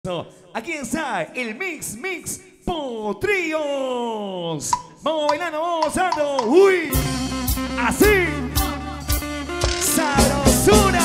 Aquí está el Mix Potrillos. Vamos bailando, vamos gozando. Uy, así. Sabrosura.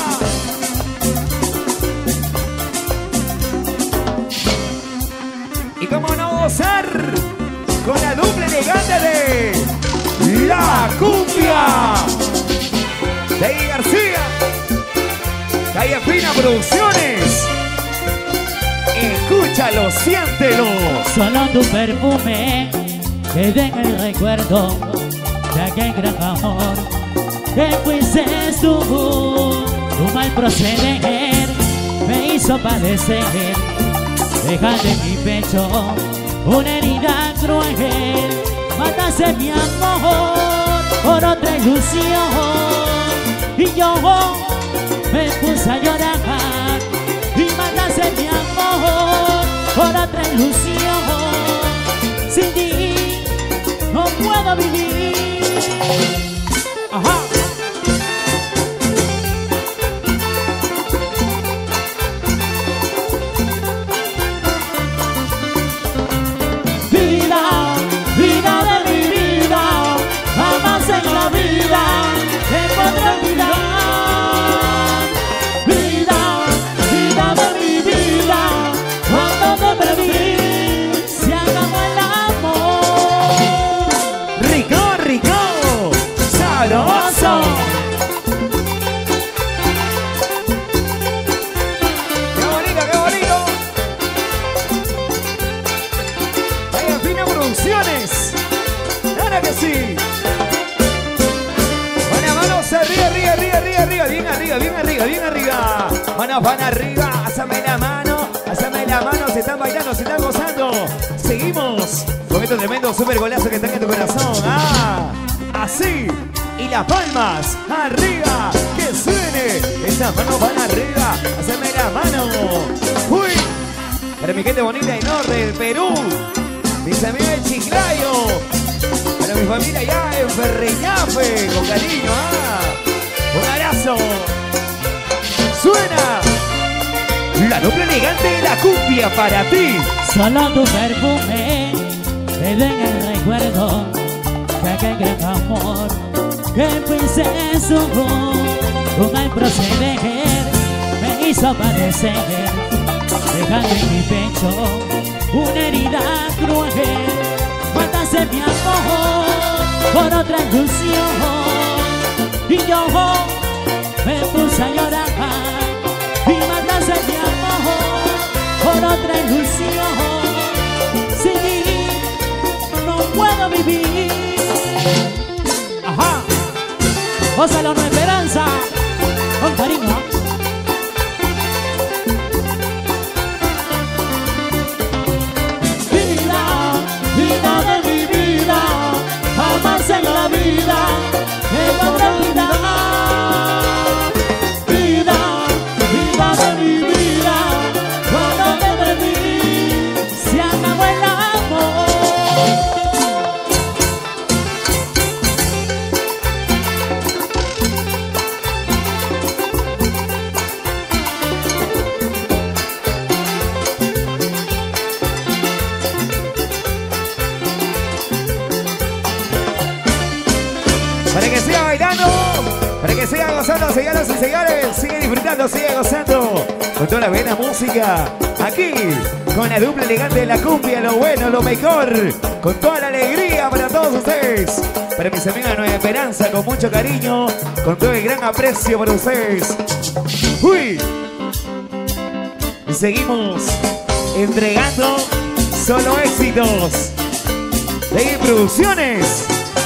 Y cómo no gozar con la dupla elegante de La Cumbia. David García. Calle Fina Producciones. Escúchalo, siéntelo. Solo tu perfume queda en el recuerdo de aquel gran amor que fuiste tú. Tu mal proceder me hizo padecer, dejando en mi pecho una herida cruel. Mataste mi amor por otra ilusión y yo me puse a llorar. Y mataste mi amor por otra ilusión. Sin ti no puedo vivir. Ajá. Vida, vida de mi vida, jamás en la vida te podré olvidar. Se acabó el amor. Rico, rico, sabroso. Qué bonito, qué bonito. Calle Fina Producciones. Claro que sí. Buenas manos arriba, arriba, arriba, arriba, arriba. Bien arriba, bien arriba, bien arriba. Manos van arriba, hazme la mano. Hazme la mano, se están bailando, se están gozando. Seguimos con este tremendo super golazo que está en tu corazón. Ah, así. Y las palmas arriba, que suene. Esas manos van arriba, hazme la mano. Uy, para mi gente bonita del norte del Perú, mis amigos de Chiclayo, para mi familia allá en Ferreñafe, con cariño. Ah, un abrazo. Suena. La dupla elegante de La Cumbia para ti. Solo tu perfume queda en el recuerdo de aquel gran amor que fuiste tú. Tu mal proceder me hizo padecer, dejando en mi pecho una herida cruel. Mataste mi amor por otra ilusión y yo me puse a llorar. Y mataste mi amor por otra ilusión. Sin ti no puedo vivir. Ajá. Gózalo, no esperanza. Con cariño. Vida, vida de mi vida, jamás en la vida me podré olvidar. Para que siga bailando, para que siga gozando, señoras y señores, sigue disfrutando, sigue gozando con toda la buena música. Aquí, con la dupla elegante de La Cumbia, lo bueno, lo mejor, con toda la alegría para todos ustedes. Para mis amigos de Nueva Esperanza, con mucho cariño, con todo el gran aprecio para ustedes. Uy, y seguimos entregando solo éxitos de Producciones.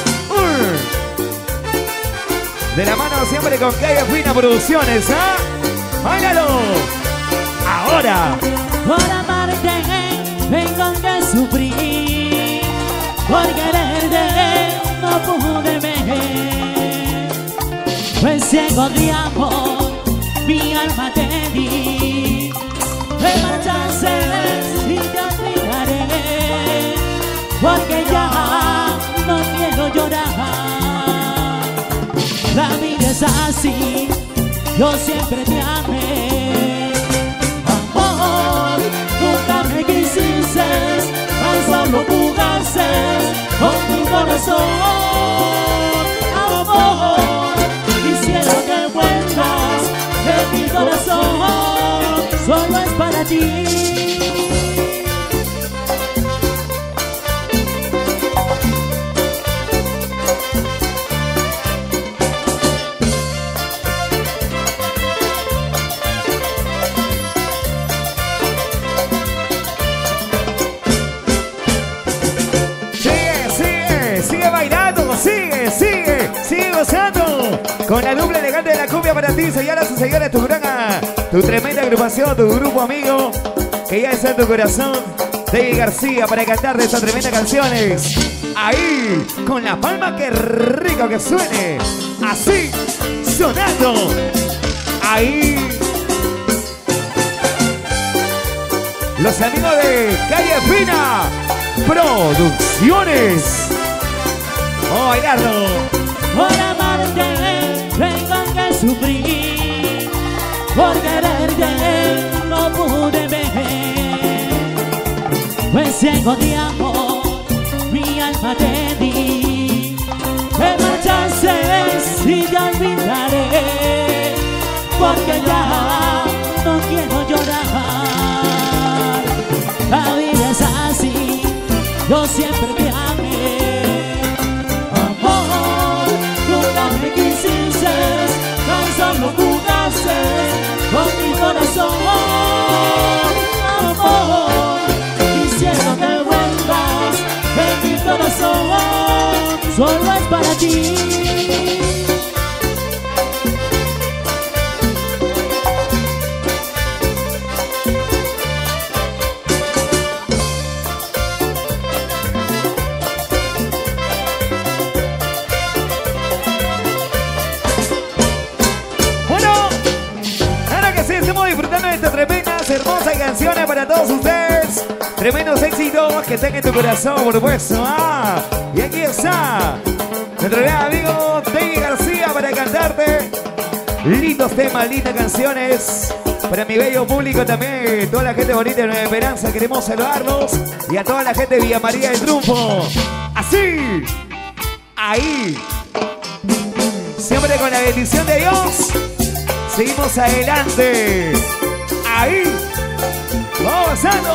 De la mano siempre con Calle Fina Producciones, ¿ah? ¡Báilalo! Ahora. Por amarte vengo de sufrir, por quererte no pude ver. Pues ciego de amor, mi alma te di. Me marchaste y te olvidaré, porque ya no quiero llorar. La vida es así, yo siempre te amé. Amor, tú corazón, amor. Quisiera que vuelvas, que mi corazón solo es para ti. Sigue gozando con la dupla elegante de la cumbia para ti, señoras y señores, tu tremenda agrupación, tu grupo amigo, que ya está en tu corazón, David García, para cantarte estas tremendas canciones. Ahí, con la palma, que rico que suene, así, sonando, ahí. Los amigos de Calle Fina Producciones. Vamos a bailarlo. Por amarte tengo que sufrir, por quererte no pude ver, pues ciego de amor mi alma te di. Te marchaste y te olvidaré, porque ya no quiero llorar. La vida es así, yo siempre te amé. Me quisiste, tan solo jugaste con mi corazón, amor. Quisiera que vuelvas, que mi corazón solo es para ti. Hermosas canciones para todos ustedes, tremendos éxitos que están en tu corazón, por supuesto. Y aquí está nuestro gran amigo David García para cantarte lindos temas, lindas canciones. Para mi bello público también, toda la gente bonita de Nueva Esperanza, queremos saludarlos, y a toda la gente de Villa María del Triunfo. Así, ahí, siempre con la bendición de Dios, seguimos adelante. Ahí, vamos avanzando.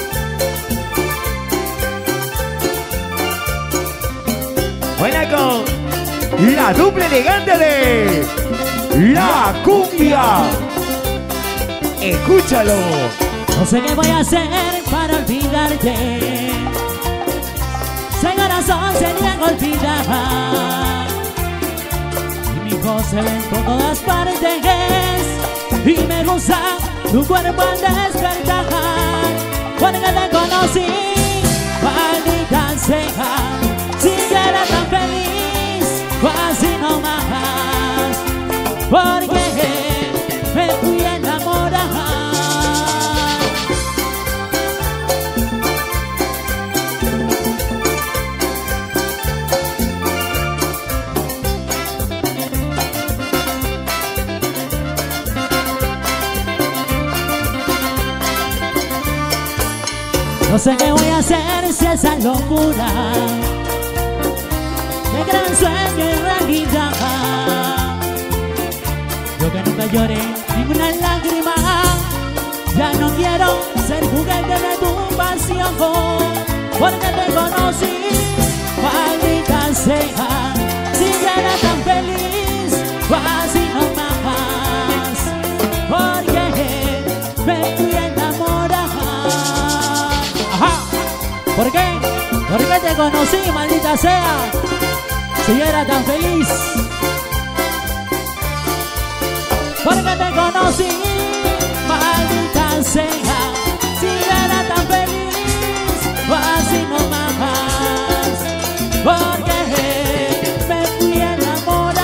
Buena con la dupla elegante de la cumbia. Escúchalo. No sé qué voy a hacer para olvidarte. Si corazón se niega a olvidar, y mi voz se ve por todas partes, y me gusta tu cuerpo al despertar, porque te conocí, maldita sea, si era tan feliz, así no más, porque me fui a enamorar. No sé qué voy a hacer si esa locura de gran sueño y realidad. Yo que nunca lloré ninguna lágrima, ya no quiero ser juguete de tu pasión, porque te conocí, maldita sea, si ya era tan feliz, así no más, porque me fui a enamorar. ¿Por qué? Porque te conocí, maldita sea, si yo era tan feliz. Porque te conocí, maldita sea, si yo era tan feliz, así no más, porque me fui a enamorar.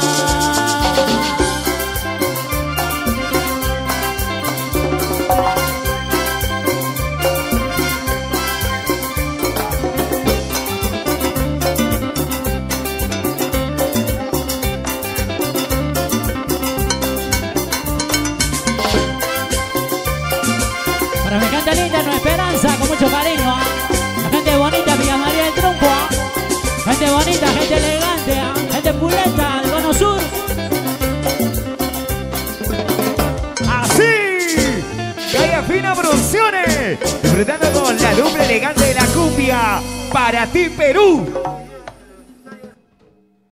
Para mi gente linda, Nueva Esperanza, con mucho cariño, la gente bonita, Villa María del Triunfo, Producciones, disfrutando con la lumbre elegante de la cumbia. Para ti, Perú.